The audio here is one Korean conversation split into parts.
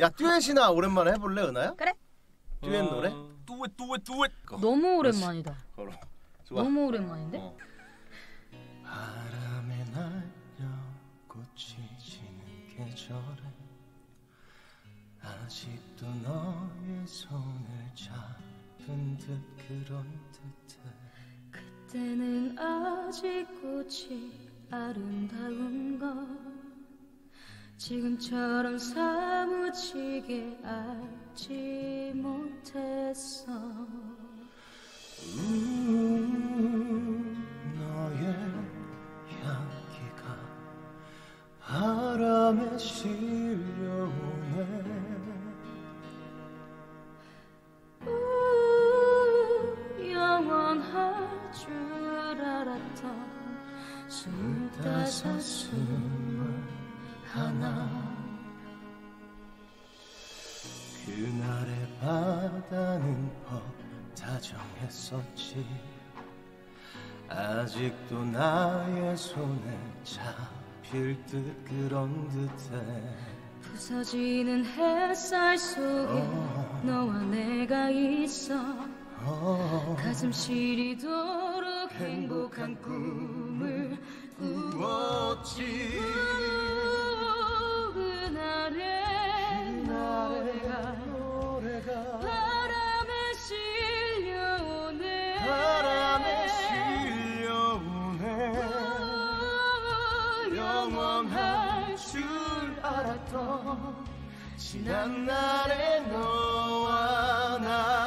야 듀엣이나 오랜만에 해볼래 은하야? 그래. 듀엣 노래? 듀엣. 너무 오랜만이다. 좋아. 너무 오랜만인데? 바람에 날려 꽃이 지는 계절에 아직도 너의 손을 잡은 듯 그런 듯해. 그때는 아직 꽃이 아름다운 걸 지금처럼 사무치게 알지 못했어. 너의 향기가 바람에 실려오네. 영원할 줄 알았던 25, 21 그날의 바다는 다정했었지. 아직도 나의 손에 잡힐 듯 그런 듯해. 부서지는 햇살 속에 너와 내가 있어 가슴 시리도록 행복한 꿈을 꾸었지. 그날의 노래가 바람에 실려오네. 바람에 실려오네. 영원할 줄 알았던 지난 날의 너와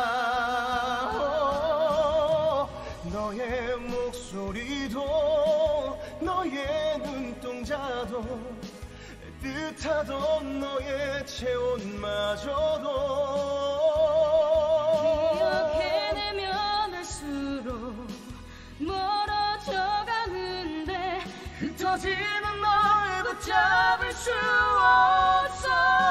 나. 너의 목소리도 너의 눈동자도 뜻하던 너의 체온마저도 기억해내면 할수록 멀어져 가는데 흩어지는 널 붙잡을 수 없어.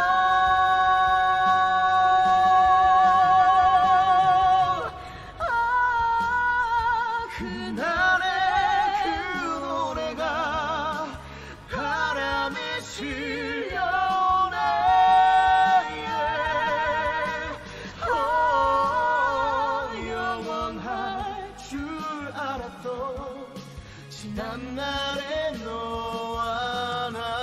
그날의 그 노래가 바람에 실려오네. 영원할 줄 알았던 지난 날의 너와 나.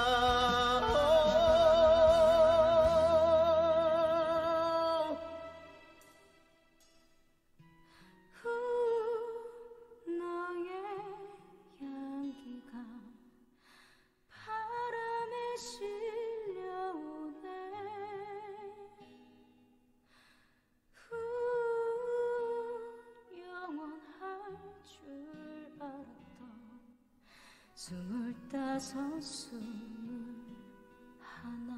너의 향기가 바람에 실려오네. 영원할 줄 알았던 25, 21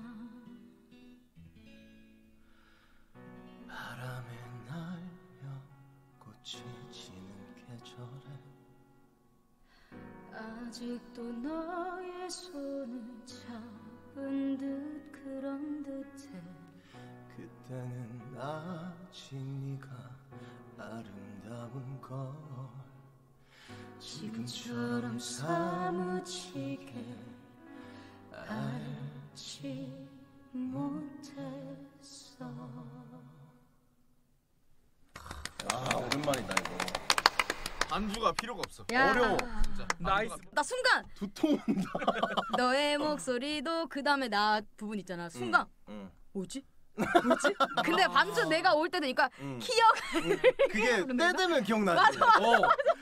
바람에 날려 꽃이 지는 계절에 아직도 너의 손을 잡은 듯 그런 듯해. 그때는 아직 네가 아름다운 걸 지금처럼 사무치게 알지 못했어. 아 오랜만이다 이거. 반주가 필요가 없어. 야. 어려워. 진짜. 나이스. 나 순간 두통 온다. 너의 목소리도 그 다음에 나 부분 있잖아. 순간 응. 뭐지? 뭐지? 근데 반주 내가 올 때 되니까 응. 기억. 그게 때 되면 기억나지. 맞아, 맞아.